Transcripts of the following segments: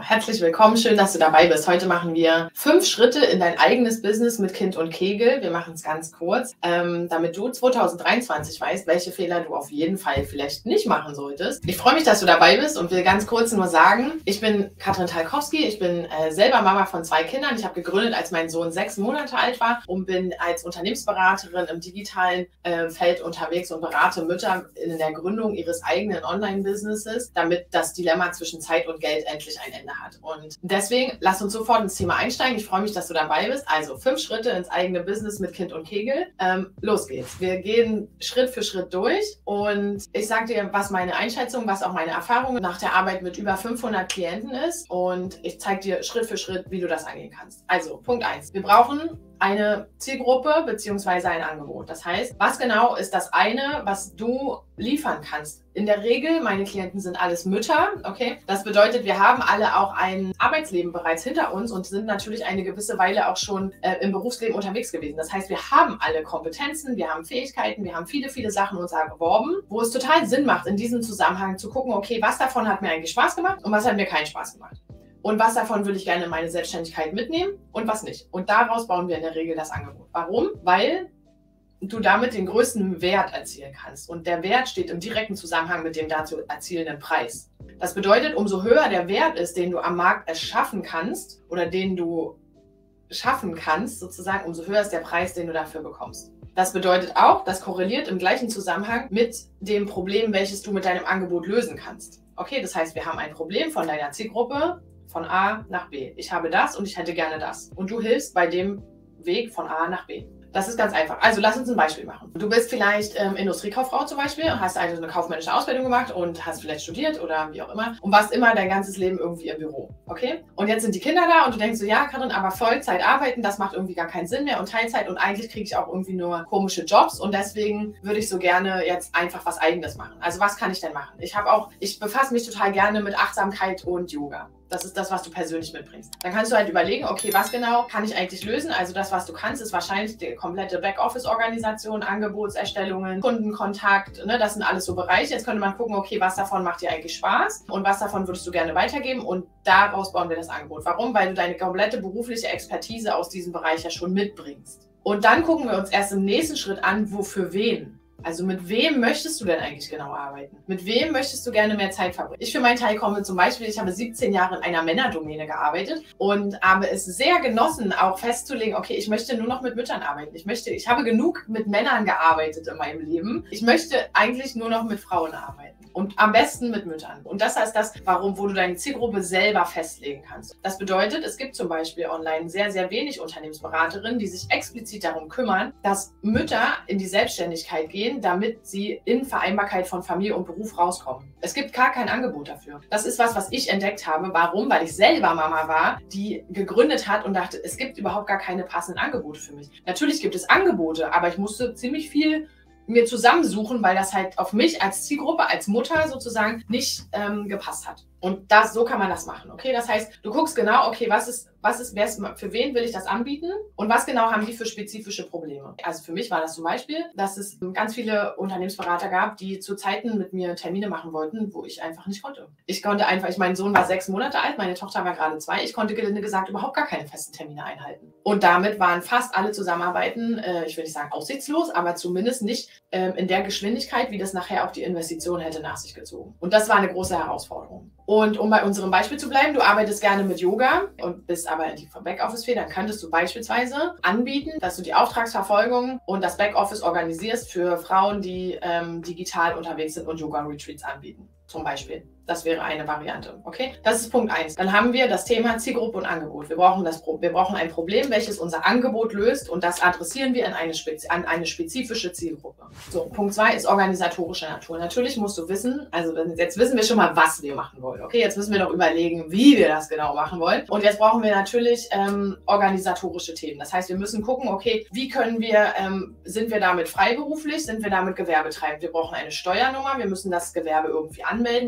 Herzlich willkommen, schön, dass du dabei bist. Heute machen wir 5 Schritte in dein eigenes Business mit Kind und Kegel. Wir machen es ganz kurz, damit du 2023 weißt, welche Fehler du auf jeden Fall vielleicht nicht machen solltest. Ich freue mich, dass du dabei bist und will ganz kurz nur sagen, ich bin Katrin Talkowski, ich bin selber Mama von 2 Kindern. Ich habe gegründet, als mein Sohn 6 Monate alt war und bin als Unternehmensberaterin im digitalen Feld unterwegs und berate Mütter in der Gründung ihres eigenen Online-Businesses, damit das Dilemma zwischen Zeit und Geld endlich ein Ende hat. Und deswegen lass uns sofort ins Thema einsteigen. Ich freue mich, dass du dabei bist. Also 5 Schritte ins eigene Business mit Kind und Kegel. Los geht's. Wir gehen Schritt für Schritt durch und ich sage dir, was meine Einschätzung, was auch meine Erfahrung nach der Arbeit mit über 500 Klienten ist und ich zeige dir Schritt für Schritt, wie du das angehen kannst. Also Punkt 1. Wir brauchen eine Zielgruppe bzw. ein Angebot. Das heißt, was genau ist das eine, was du liefern kannst? In der Regel, meine Klienten sind alles Mütter, okay? Das bedeutet, wir haben alle auch ein Arbeitsleben bereits hinter uns und sind natürlich eine gewisse Weile auch schon im Berufsleben unterwegs gewesen. Das heißt, wir haben alle Kompetenzen, wir haben Fähigkeiten, wir haben viele, viele Sachen uns erworben, wo es total Sinn macht, in diesem Zusammenhang zu gucken, okay, was davon hat mir eigentlich Spaß gemacht und was hat mir keinen Spaß gemacht? Und was davon würde ich gerne in meine Selbstständigkeit mitnehmen und was nicht. Und daraus bauen wir in der Regel das Angebot. Warum? Weil du damit den größten Wert erzielen kannst. Und der Wert steht im direkten Zusammenhang mit dem dazu erzielenden Preis. Das bedeutet, umso höher der Wert ist, den du am Markt erschaffen kannst oder den du schaffen kannst, sozusagen, umso höher ist der Preis, den du dafür bekommst. Das bedeutet auch, das korreliert im gleichen Zusammenhang mit dem Problem, welches du mit deinem Angebot lösen kannst. Okay, das heißt, wir haben ein Problem von deiner Zielgruppe, von A nach B. Ich habe das und ich hätte gerne das. Und du hilfst bei dem Weg von A nach B. Das ist ganz einfach. Also lass uns ein Beispiel machen. Du bist vielleicht Industriekauffrau zum Beispiel, hast also eine kaufmännische Ausbildung gemacht und hast vielleicht studiert oder wie auch immer und warst immer dein ganzes Leben irgendwie im Büro. Okay? Und jetzt sind die Kinder da und du denkst so, ja Katrin, aber Vollzeit arbeiten, das macht irgendwie gar keinen Sinn mehr und Teilzeit und eigentlich kriege ich auch irgendwie nur komische Jobs und deswegen würde ich so gerne jetzt einfach was Eigenes machen. Also was kann ich denn machen? Ich befasse mich total gerne mit Achtsamkeit und Yoga. Das ist das, was du persönlich mitbringst. Dann kannst du halt überlegen, okay, was genau kann ich eigentlich lösen? Also das, was du kannst, ist wahrscheinlich die komplette Backoffice-Organisation, Angebotserstellungen, Kundenkontakt, ne? Das sind alles so Bereiche. Jetzt könnte man gucken, okay, was davon macht dir eigentlich Spaß und was davon würdest du gerne weitergeben und daraus bauen wir das Angebot. Warum? Weil du deine komplette berufliche Expertise aus diesem Bereich ja schon mitbringst. Und dann gucken wir uns erst im nächsten Schritt an, für wen. Also mit wem möchtest du denn eigentlich genau arbeiten? Mit wem möchtest du gerne mehr Zeit verbringen? Ich für meinen Teil komme zum Beispiel, ich habe 17 Jahre in einer Männerdomäne gearbeitet und habe es sehr genossen, auch festzulegen, okay, ich möchte nur noch mit Müttern arbeiten. Ich habe genug mit Männern gearbeitet in meinem Leben. Ich möchte eigentlich nur noch mit Frauen arbeiten. Und am besten mit Müttern. Und das heißt das, wo du deine Zielgruppe selber festlegen kannst. Das bedeutet, es gibt zum Beispiel online sehr, sehr wenig Unternehmensberaterinnen, die sich explizit darum kümmern, dass Mütter in die Selbstständigkeit gehen, damit sie in Vereinbarkeit von Familie und Beruf rauskommen. Es gibt gar kein Angebot dafür. Das ist was ich entdeckt habe. Warum? Weil ich selber Mama war, die gegründet hat und dachte, es gibt überhaupt gar keine passenden Angebote für mich. Natürlich gibt es Angebote, aber ich musste ziemlich viel mir zusammensuchen, weil das halt auf mich als Zielgruppe, als Mutter sozusagen nicht gepasst hat. Und so kann man das machen, okay? Das heißt, du guckst genau, okay, für wen will ich das anbieten und was genau haben die für spezifische Probleme? Also für mich war das zum Beispiel, dass es ganz viele Unternehmensberater gab, die zu Zeiten mit mir Termine machen wollten, wo ich einfach nicht konnte. Mein Sohn war 6 Monate alt, meine Tochter war gerade 2, ich konnte gelinde gesagt überhaupt gar keine festen Termine einhalten. Und damit waren fast alle Zusammenarbeiten, ich will nicht sagen aussichtslos, aber zumindest nicht in der Geschwindigkeit, wie das nachher auch die Investition hätte nach sich gezogen. Und das war eine große Herausforderung. Und um bei unserem Beispiel zu bleiben, du arbeitest gerne mit Yoga und bist aber in die Backoffice-Fähigkeit, dann könntest du beispielsweise anbieten, dass du die Auftragsverfolgung und das Backoffice organisierst für Frauen, die digital unterwegs sind und Yoga-Retreats anbieten. Zum Beispiel. Das wäre eine Variante. Okay? Das ist Punkt 1. Dann haben wir das Thema Zielgruppe und Angebot. Wir brauchen ein Problem, welches unser Angebot löst und das adressieren wir an eine spezifische Zielgruppe. So, Punkt 2 ist organisatorische Natur. Natürlich musst du wissen, also jetzt wissen wir schon mal, was wir machen wollen. Okay, jetzt müssen wir noch überlegen, wie wir das genau machen wollen. Und jetzt brauchen wir natürlich organisatorische Themen. Das heißt, wir müssen gucken, okay, wie können wir, sind wir damit freiberuflich, sind wir damit gewerbetreibend? Wir brauchen eine Steuernummer, wir müssen das Gewerbe irgendwie anmelden, wir müssen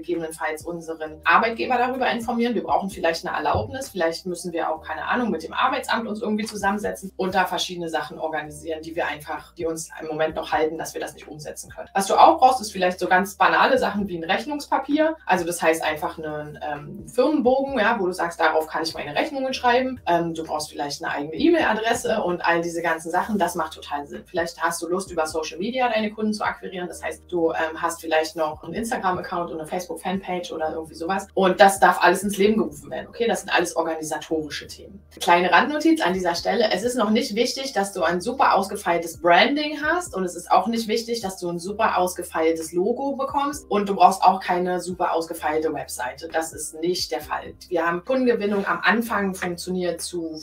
gegebenenfalls unseren Arbeitgeber darüber informieren. Wir brauchen vielleicht eine Erlaubnis, vielleicht müssen wir auch, keine Ahnung, mit dem Arbeitsamt uns irgendwie zusammensetzen und da verschiedene Sachen organisieren, die uns im Moment noch halten, dass wir das nicht umsetzen können. Was du auch brauchst, ist vielleicht so ganz banale Sachen wie ein Rechnungspapier. Also das heißt einfach einen Firmenbogen, ja, wo du sagst, darauf kann ich meine Rechnungen schreiben. Du brauchst vielleicht eine eigene E-Mail-Adresse und all diese ganzen Sachen. Das macht total Sinn. Vielleicht hast du Lust, über Social Media deine Kunden zu akquirieren. Das heißt, du hast vielleicht noch einen Instagram-Account und eine Facebook-Fanpage oder irgendwie sowas. Und das darf alles ins Leben gerufen werden. Okay, das sind alles organisatorische Themen. Kleine Randnotiz an dieser Stelle. Es ist noch nicht wichtig, dass du ein super ausgefeiltes Branding hast und es ist auch nicht wichtig, dass du ein super ausgefeiltes Logo bekommst und du brauchst auch keine super ausgefeilte Webseite. Das ist nicht der Fall. Wir haben Kundengewinnung am Anfang funktioniert zu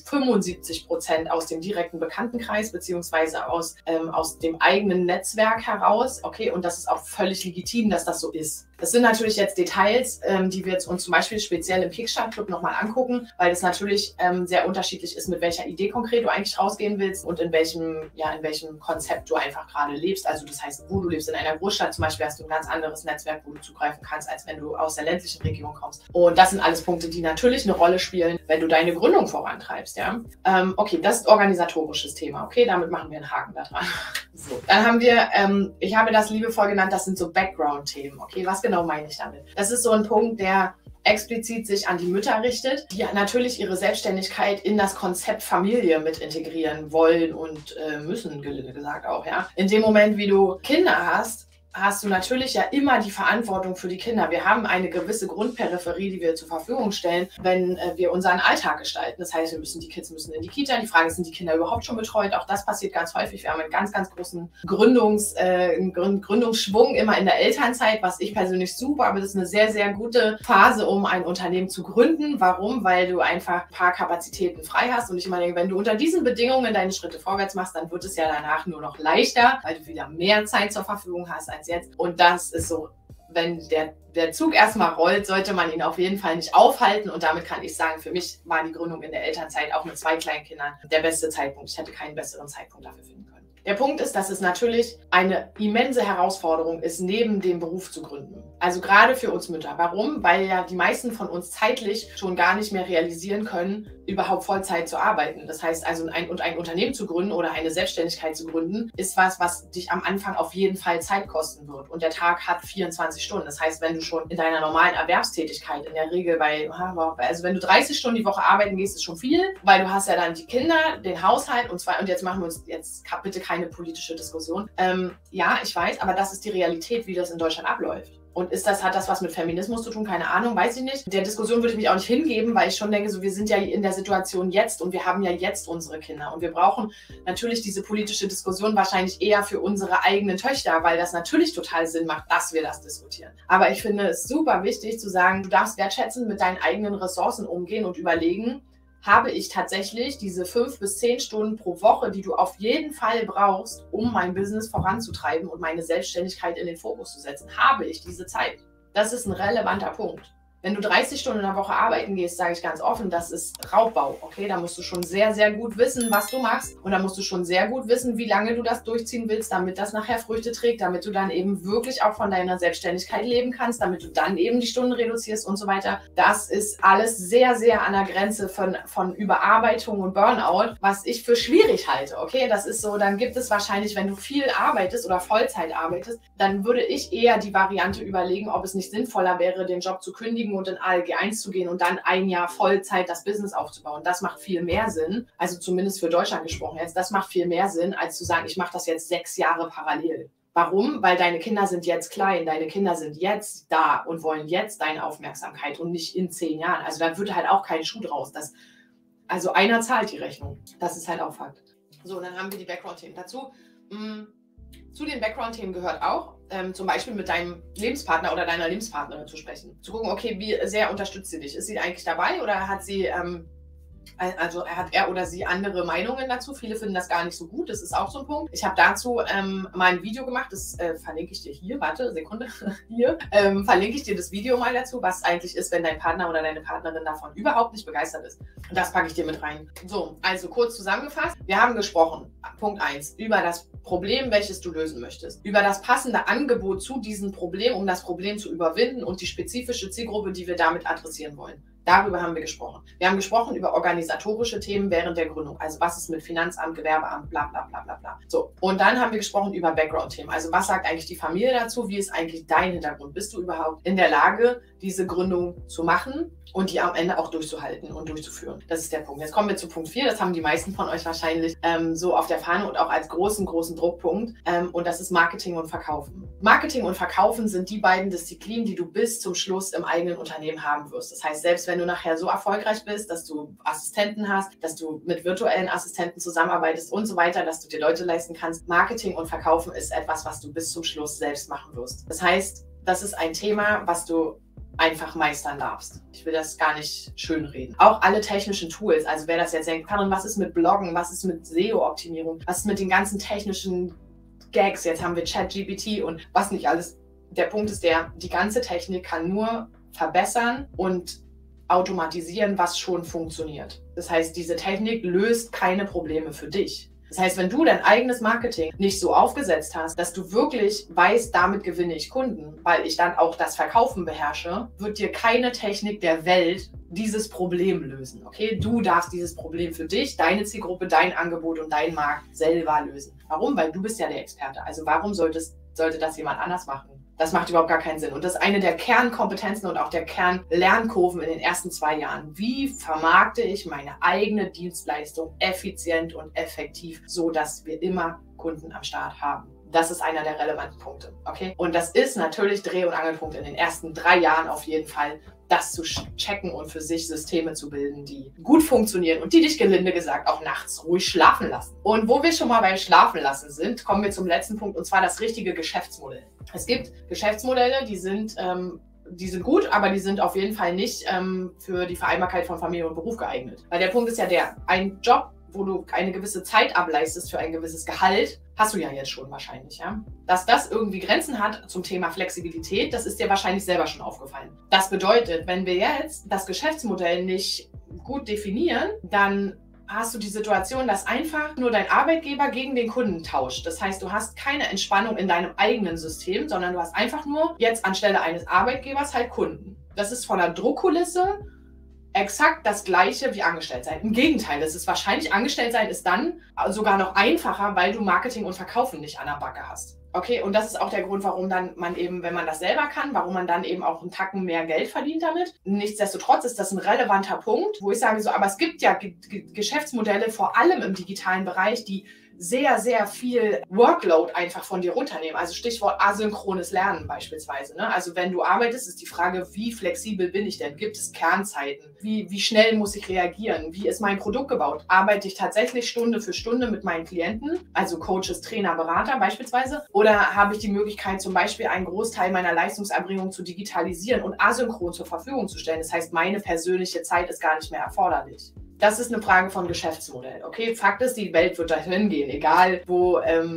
75% aus dem direkten Bekanntenkreis beziehungsweise aus dem eigenen Netzwerk heraus. Okay, und das ist auch völlig legitim, dass das so ist. Das sind natürlich jetzt Details, die wir uns zum Beispiel speziell im Kickstart Club nochmal angucken, weil das natürlich sehr unterschiedlich ist, mit welcher Idee konkret du eigentlich rausgehen willst und in welchem Konzept du einfach gerade lebst. Also das heißt, wo du lebst. In einer Großstadt zum Beispiel hast du ein ganz anderes Netzwerk, wo du zugreifen kannst, als wenn du aus der ländlichen Region kommst. Und das sind alles Punkte, die natürlich eine Rolle spielen, wenn du deine Gründung vorantreibst. Ja? Okay, das ist organisatorisches Thema. Okay, damit machen wir einen Haken da dran. So, dann haben wir, ich habe das liebevoll genannt, das sind so Background-Themen. Okay, was genau meine ich damit? Das ist so ein Punkt, der explizit sich an die Mütter richtet, die natürlich ihre Selbstständigkeit in das Konzept Familie mit integrieren wollen und müssen, gelinde gesagt auch. Ja? In dem Moment, wie du Kinder hast du natürlich ja immer die Verantwortung für die Kinder. Wir haben eine gewisse Grundperipherie, die wir zur Verfügung stellen, wenn wir unseren Alltag gestalten. Das heißt, die Kids müssen in die Kita. Die Frage ist, sind die Kinder überhaupt schon betreut? Auch das passiert ganz häufig. Wir haben einen ganz, ganz großen Gründungsschwung immer in der Elternzeit, was ich persönlich super, aber das ist eine sehr, sehr gute Phase, um ein Unternehmen zu gründen. Warum? Weil du einfach ein paar Kapazitäten frei hast. Und ich immer denke, wenn du unter diesen Bedingungen deine Schritte vorwärts machst, dann wird es ja danach nur noch leichter, weil du wieder mehr Zeit zur Verfügung hast als jetzt. Und das ist so, wenn der Zug erstmal rollt, sollte man ihn auf jeden Fall nicht aufhalten. Und damit kann ich sagen, für mich war die Gründung in der Elternzeit auch mit 2 Kleinkindern der beste Zeitpunkt. Ich hätte keinen besseren Zeitpunkt dafür finden können. Der Punkt ist, dass es natürlich eine immense Herausforderung ist, neben dem Beruf zu gründen. Also gerade für uns Mütter. Warum? Weil ja die meisten von uns zeitlich schon gar nicht mehr realisieren können, überhaupt Vollzeit zu arbeiten. Das heißt also, ein Unternehmen zu gründen oder eine Selbstständigkeit zu gründen, ist was dich am Anfang auf jeden Fall Zeit kosten wird. Und der Tag hat 24 Stunden. Das heißt, wenn du schon in deiner normalen Erwerbstätigkeit in der Regel wenn du 30 Stunden die Woche arbeiten gehst, ist schon viel, weil du hast ja dann die Kinder, den Haushalt und jetzt machen wir uns jetzt bitte keine politische Diskussion. Ja, ich weiß, aber das ist die Realität, wie das in Deutschland abläuft. Und hat das was mit Feminismus zu tun? Keine Ahnung, weiß ich nicht. Der Diskussion würde ich mich auch nicht hingeben, weil ich schon denke, so, wir sind ja in der Situation jetzt und wir haben ja jetzt unsere Kinder. Und wir brauchen natürlich diese politische Diskussion wahrscheinlich eher für unsere eigenen Töchter, weil das natürlich total Sinn macht, dass wir das diskutieren. Aber ich finde es super wichtig zu sagen, du darfst wertschätzend mit deinen eigenen Ressourcen umgehen und überlegen, habe ich tatsächlich diese 5 bis 10 Stunden pro Woche, die du auf jeden Fall brauchst, um mein Business voranzutreiben und meine Selbstständigkeit in den Fokus zu setzen? Habe ich diese Zeit? Das ist ein relevanter Punkt. Wenn du 30 Stunden in der Woche arbeiten gehst, sage ich ganz offen, das ist Raubbau. Okay, da musst du schon sehr, sehr gut wissen, was du machst. Und da musst du schon sehr gut wissen, wie lange du das durchziehen willst, damit das nachher Früchte trägt, damit du dann eben wirklich auch von deiner Selbstständigkeit leben kannst, damit du dann eben die Stunden reduzierst und so weiter. Das ist alles sehr, sehr an der Grenze von Überarbeitung und Burnout, was ich für schwierig halte. Okay, das ist so, dann gibt es wahrscheinlich, wenn du viel arbeitest oder Vollzeit arbeitest, dann würde ich eher die Variante überlegen, ob es nicht sinnvoller wäre, den Job zu kündigen und in ALG 1 zu gehen und dann ein Jahr Vollzeit das Business aufzubauen. Das macht viel mehr Sinn, also zumindest für Deutschland gesprochen jetzt, das macht viel mehr Sinn, als zu sagen, ich mache das jetzt 6 Jahre parallel. Warum? Weil deine Kinder sind jetzt klein, deine Kinder sind jetzt da und wollen jetzt deine Aufmerksamkeit und nicht in 10 Jahren. Also da wird halt auch kein Schuh draus. Also einer zahlt die Rechnung. Das ist halt auch Fakt. So, dann haben wir die Background-Themen dazu. Zu den Background-Themen gehört auch, zum Beispiel mit deinem Lebenspartner oder deiner Lebenspartnerin zu sprechen. Zu gucken, okay, wie sehr unterstützt sie dich? Ist sie eigentlich dabei oder hat sie Also hat er oder sie andere Meinungen dazu. Viele finden das gar nicht so gut. Das ist auch so ein Punkt. Ich habe dazu mal ein Video gemacht. Das verlinke ich dir hier. Warte, Sekunde. Hier. Verlinke ich dir das Video mal dazu, was eigentlich ist, wenn dein Partner oder deine Partnerin davon überhaupt nicht begeistert ist. Und das packe ich dir mit rein. So, also kurz zusammengefasst. Wir haben gesprochen, Punkt 1, über das Problem, welches du lösen möchtest. Über das passende Angebot zu diesem Problem, um das Problem zu überwinden und die spezifische Zielgruppe, die wir damit adressieren wollen. Darüber haben wir gesprochen. Wir haben gesprochen über organisatorische Themen während der Gründung. Also was ist mit Finanzamt, Gewerbeamt, bla bla bla bla bla. So, und dann haben wir gesprochen über Background-Themen. Also was sagt eigentlich die Familie dazu? Wie ist eigentlich dein Hintergrund? Bist du überhaupt in der Lage, diese Gründung zu machen und die am Ende auch durchzuhalten und durchzuführen? Das ist der Punkt. Jetzt kommen wir zu Punkt 4. Das haben die meisten von euch wahrscheinlich so auf der Fahne und auch als großen Druckpunkt. Und das ist Marketing und Verkaufen. Marketing und Verkaufen sind die beiden Disziplinen, die du bis zum Schluss im eigenen Unternehmen haben wirst. Das heißt, selbst wenn du nachher so erfolgreich bist, dass du Assistenten hast, dass du mit virtuellen Assistenten zusammenarbeitest und so weiter, dass du dir Leute leisten kannst, Marketing und Verkaufen ist etwas, was du bis zum Schluss selbst machen wirst. Das heißt, das ist ein Thema, was du einfach meistern darfst. Ich will das gar nicht schönreden. Auch alle technischen Tools, also wer das jetzt denkt, Karin, was ist mit Bloggen, was ist mit SEO-Optimierung, was ist mit den ganzen technischen Gags, jetzt haben wir ChatGPT und was nicht alles. Der Punkt ist die ganze Technik kann nur verbessern und automatisieren, was schon funktioniert. Das heißt, diese Technik löst keine Probleme für dich. Das heißt, wenn du dein eigenes Marketing nicht so aufgesetzt hast, dass du wirklich weißt, damit gewinne ich Kunden, weil ich dann auch das Verkaufen beherrsche, wird dir keine Technik der Welt dieses Problem lösen. Okay? Du darfst dieses Problem für dich, deine Zielgruppe, dein Angebot und dein Markt selber lösen. Warum? Weil du bist ja der Experte. Also warum sollte das jemand anders machen? Das macht überhaupt gar keinen Sinn. Und das ist eine der Kernkompetenzen und auch der Kernlernkurven in den ersten 2 Jahren. Wie vermarkte ich meine eigene Dienstleistung effizient und effektiv, so dass wir immer Kunden am Start haben? Das ist einer der relevanten Punkte. Okay? Und das ist natürlich Dreh- und Angelpunkt in den ersten 3 Jahren auf jeden Fall, das zu checken und für sich Systeme zu bilden, die gut funktionieren und die dich gelinde gesagt auch nachts ruhig schlafen lassen. Und wo wir schon mal beim Schlafen lassen sind, kommen wir zum letzten Punkt, und zwar das richtige Geschäftsmodell. Es gibt Geschäftsmodelle, die sind gut, aber die sind auf jeden Fall nicht für die Vereinbarkeit von Familie und Beruf geeignet. Weil der Punkt ist ja ein Job, wo du eine gewisse Zeit ableistest für ein gewisses Gehalt, hast du ja jetzt schon wahrscheinlich, ja. Dass das irgendwie Grenzen hat zum Thema Flexibilität, das ist dir wahrscheinlich selber schon aufgefallen. Das bedeutet, wenn wir jetzt das Geschäftsmodell nicht gut definieren, dann hast du die Situation, dass einfach nur dein Arbeitgeber gegen den Kunden tauscht. Das heißt, du hast keine Entspannung in deinem eigenen System, sondern du hast einfach nur jetzt anstelle eines Arbeitgebers halt Kunden. Das ist von der Druckkulisse exakt das Gleiche wie Angestelltsein. Im Gegenteil, das ist wahrscheinlich, Angestelltsein ist dann sogar noch einfacher, weil du Marketing und Verkaufen nicht an der Backe hast. Okay, und das ist auch der Grund, warum dann man eben, wenn man das selber kann, warum man dann eben auch einen Tacken mehr Geld verdient damit. Nichtsdestotrotz ist das ein relevanter Punkt, wo ich sage so, aber es gibt ja Geschäftsmodelle, vor allem im digitalen Bereich, die sehr, sehr viel Workload einfach von dir runternehmen. Also Stichwort asynchrones Lernen beispielsweise. Ne? Also wenn du arbeitest, ist die Frage, wie flexibel bin ich denn? Gibt es Kernzeiten? Wie schnell muss ich reagieren? Wie ist mein Produkt gebaut? Arbeite ich tatsächlich Stunde für Stunde mit meinen Klienten, also Coaches, Trainer, Berater beispielsweise? Oder habe ich die Möglichkeit, zum Beispiel einen Großteil meiner Leistungserbringung zu digitalisieren und asynchron zur Verfügung zu stellen? Das heißt, meine persönliche Zeit ist gar nicht mehr erforderlich. Das ist eine Frage von Geschäftsmodell. Okay, Fakt ist, die Welt wird dahin gehen, egal wo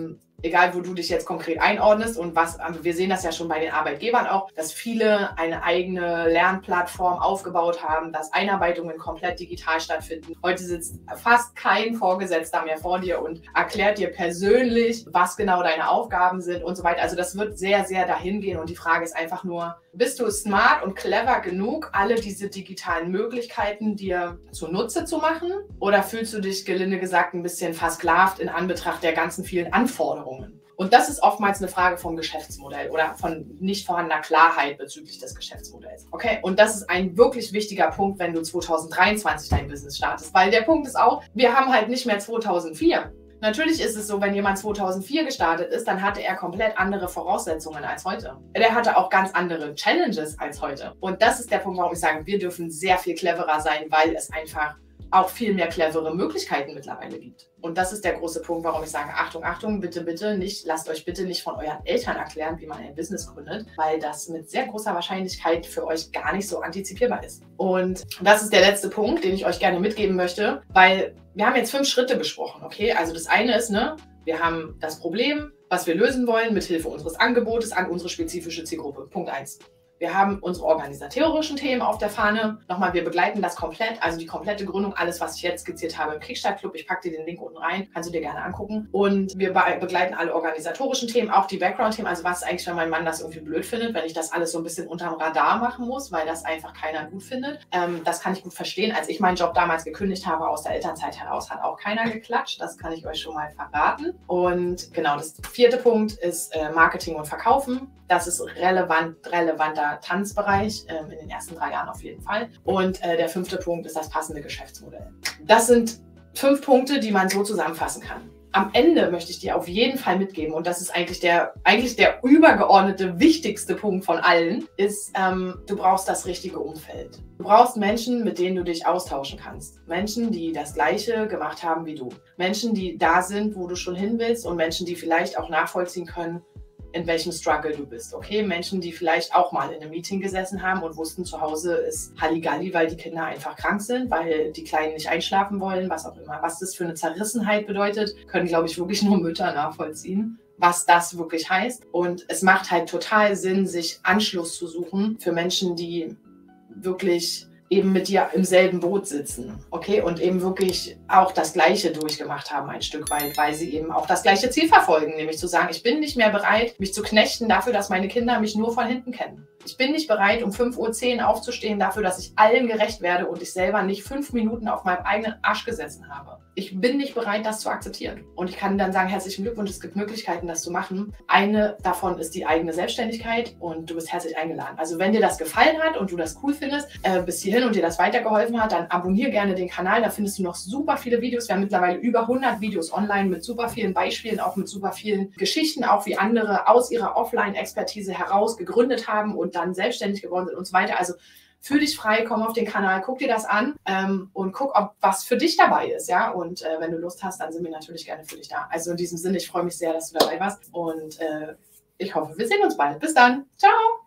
du dich jetzt konkret einordnest und was. Also wir sehen das ja schon bei den Arbeitgebern auch, dass viele eine eigene Lernplattform aufgebaut haben, dass Einarbeitungen komplett digital stattfinden. Heute sitzt fast kein Vorgesetzter mehr vor dir und erklärt dir persönlich, was genau deine Aufgaben sind und so weiter. Also das wird sehr, sehr dahin gehen und die Frage ist einfach nur, bist du smart und clever genug, alle diese digitalen Möglichkeiten dir zunutze zu machen? Oder fühlst du dich, gelinde gesagt, ein bisschen versklavt in Anbetracht der ganzen vielen Anforderungen? Und das ist oftmals eine Frage vom Geschäftsmodell oder von nicht vorhandener Klarheit bezüglich des Geschäftsmodells. Okay, und das ist ein wirklich wichtiger Punkt, wenn du 2023 dein Business startest. Weil der Punkt ist auch, wir haben halt nicht mehr 2004. Natürlich ist es so, wenn jemand 2004 gestartet ist, dann hatte er komplett andere Voraussetzungen als heute. Der hatte auch ganz andere Challenges als heute. Und das ist der Punkt, warum ich sage, wir dürfen sehr viel cleverer sein, weil es einfach auch viel mehr clevere Möglichkeiten mittlerweile gibt. Und das ist der große Punkt, warum ich sage, Achtung, Achtung, bitte, bitte nicht, lasst euch bitte nicht von euren Eltern erklären, wie man ein Business gründet, weil das mit sehr großer Wahrscheinlichkeit für euch gar nicht so antizipierbar ist. Und das ist der letzte Punkt, den ich euch gerne mitgeben möchte, weil wir haben jetzt 5 Schritte besprochen, okay? Also das eine ist, wir haben das Problem, was wir lösen wollen, mit Hilfe unseres Angebotes an unsere spezifische Zielgruppe. Punkt 1. Wir haben unsere organisatorischen Themen auf der Fahne. Nochmal, wir begleiten das komplett, also die komplette Gründung, alles, was ich jetzt skizziert habe im Kickstart-Club. Ich packe dir den Link unten rein, kannst du dir gerne angucken. Und wir begleiten alle organisatorischen Themen, auch die Background-Themen. Also was eigentlich, wenn mein Mann das irgendwie blöd findet, wenn ich das alles so ein bisschen unterm Radar machen muss, weil das einfach keiner gut findet. Das kann ich gut verstehen. Als ich meinen Job damals gekündigt habe aus der Elternzeit heraus, hat auch keiner geklatscht. Das kann ich euch schon mal verraten. Und genau, das 4. Punkt ist Marketing und Verkaufen. Das ist relevanter Tanzbereich, in den ersten 3 Jahren auf jeden Fall. Und der 5. Punkt ist das passende Geschäftsmodell. Das sind 5 Punkte, die man so zusammenfassen kann. Am Ende möchte ich dir auf jeden Fall mitgeben, und das ist eigentlich der übergeordnete, wichtigste Punkt von allen, ist, du brauchst das richtige Umfeld. Du brauchst Menschen, mit denen du dich austauschen kannst. Menschen, die das Gleiche gemacht haben wie du. Menschen, die da sind, wo du schon hin willst, und Menschen, die vielleicht auch nachvollziehen können, in welchem Struggle du bist, okay? Menschen, die vielleicht auch mal in einem Meeting gesessen haben und wussten, zu Hause ist Halligalli, weil die Kinder einfach krank sind, weil die Kleinen nicht einschlafen wollen, was auch immer. Was das für eine Zerrissenheit bedeutet, können, glaube ich, wirklich nur Mütter nachvollziehen, was das wirklich heißt. Und es macht halt total Sinn, sich Anschluss zu suchen für Menschen, die wirklich eben mit dir im selben Boot sitzen, okay, und eben wirklich auch das Gleiche durchgemacht haben ein Stück weit, weil sie eben auch das gleiche Ziel verfolgen, nämlich zu sagen, ich bin nicht mehr bereit, mich zu knechten dafür, dass meine Kinder mich nur von hinten kennen. Ich bin nicht bereit, um 5:10 Uhr aufzustehen dafür, dass ich allen gerecht werde und ich selber nicht 5 Minuten auf meinem eigenen Arsch gesessen habe. Ich bin nicht bereit, das zu akzeptieren. Und ich kann dann sagen, herzlichen Glückwunsch, es gibt Möglichkeiten, das zu machen. Eine davon ist die eigene Selbstständigkeit, und du bist herzlich eingeladen. Also wenn dir das gefallen hat und du das cool findest, bis hierhin und dir das weitergeholfen hat, dann abonniere gerne den Kanal. Da findest du noch super viele Videos. Wir haben mittlerweile über 100 Videos online mit super vielen Beispielen, auch mit super vielen Geschichten, auch wie andere aus ihrer Offline-Expertise heraus gegründet haben und dann selbstständig geworden sind und so weiter. Also fühl dich frei, komm auf den Kanal, guck dir das an und guck, ob was für dich dabei ist, ja. Und wenn du Lust hast, dann sind wir natürlich gerne für dich da. Also in diesem Sinne, ich freue mich sehr, dass du dabei warst, und ich hoffe, wir sehen uns bald. Bis dann. Ciao.